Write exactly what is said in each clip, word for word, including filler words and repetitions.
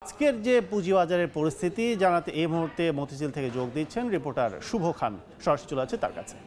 আজকের যে পুঁজিবাজারের পরিস্থিতি জানাতে এই মুহূর্তে মতিঝিল থেকে যোগ দিচ্ছেন রিপোর্টার শুভ খান। সরাসরি চলে আছে তার কাছে।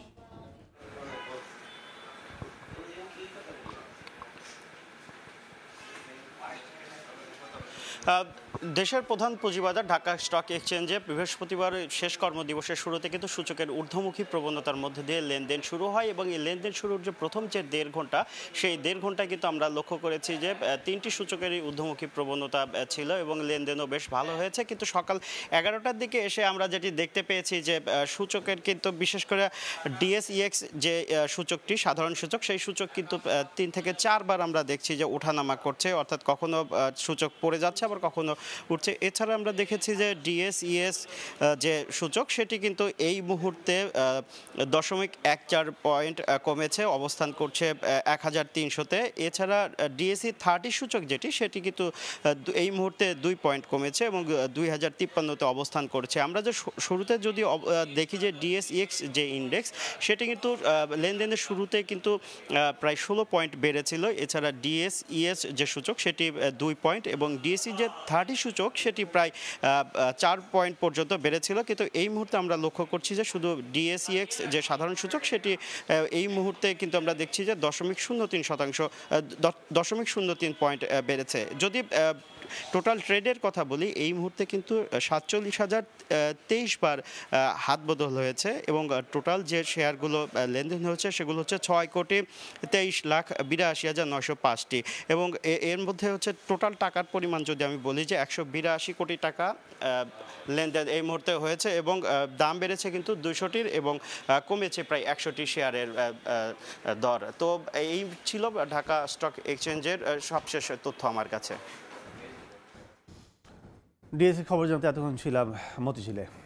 দেশের প্রধান পুঁজিবাজার ঢাকা স্টক এক্সচেঞ্জে বৃহস্পতিবার শেষ কর্মদিবসের শুরুতে কিন্তু সূচকের ঊর্ধ্বমুখী প্রবণতার মধ্যে দিয়ে লেনদেন শুরু হয় এবং এই লেনদেন শুরুর যে প্রথম যে দেড় ঘন্টা সেই দেড় ঘন্টায় কিন্তু আমরা লক্ষ্য করেছি যে তিনটি সূচকেরই ঊর্ধ্বমুখী প্রবণতা ছিল এবং লেনদেনও বেশ ভালো হয়েছে। কিন্তু সকাল এগারোটার দিকে এসে আমরা যেটি দেখতে পেয়েছি যে সূচকের কিন্তু বিশেষ করে ডিএসইএক্স যে সূচকটি সাধারণ সূচক সেই সূচক কিন্তু তিন থেকে চারবার আমরা দেখছি যে ওঠানামা করছে, অর্থাৎ কখনো সূচক পড়ে যাচ্ছে আবার কখনো উঠছে। এছাড়া আমরা দেখেছি যে ডিএসইএস যে সূচক সেটি কিন্তু এই মুহূর্তে দশমিক এক চার পয়েন্ট কমেছে, অবস্থান করছে এক হাজার তিনশোতে। এছাড়া ডিএসই থার্টি সূচক যেটি সেটি কিন্তু এই মুহূর্তে দুই পয়েন্ট কমেছে এবং দুই হাজার তিপ্পান্নতে অবস্থান করছে। আমরা যে শুরুতে যদি দেখি যে ডিএসইএক্স যে ইন্ডেক্স সেটি কিন্তু লেনদেনের শুরুতে কিন্তু প্রায় ষোলো পয়েন্ট বেড়েছিল। এছাড়া ডিএসইএস যে সূচক সেটি দুই পয়েন্ট এবং ডিএসই যে থার্টি সূচক সেটি প্রায় চার পয়েন্ট পর্যন্ত বেড়েছিল। কিন্তু এই মুহূর্তে আমরা লক্ষ্য করছি যে শুধু ডিএসইএক্স যে সাধারণ সূচক সেটি এই মুহূর্তে কিন্তু আমরা দেখছি যে দশমিক শূন্য তিন শতাংশ দশমিক শূন্য তিন পয়েন্ট বেড়েছে। যদি টোটাল ট্রেডের কথা বলি এই মুহূর্তে কিন্তু সাতচল্লিশ হাজার তেইশ বার হাত বদল হয়েছে এবং টোটাল যে শেয়ারগুলো লেনদেন হয়েছে সেগুলো হচ্ছে ছয় কোটি তেইশ লাখ বিরাশি হাজার নয়শো পাঁচটি এবং এর মধ্যে হচ্ছে টোটাল টাকার পরিমাণ যদি আমি বলি যে একশো বিরাশি কোটি টাকা লেনদেন এই মুহূর্তে হয়েছে এবং দাম বেড়েছে কিন্তু দুইশোটির এবং কমেছে প্রায় একশোটি শেয়ারের দর। তো এই ছিল ঢাকা স্টক এক্সচেঞ্জের সবশেষ তথ্য আমার কাছে। ডিএসসি খবর জানতে এতক্ষণ ছিলাম মতিঝিলে।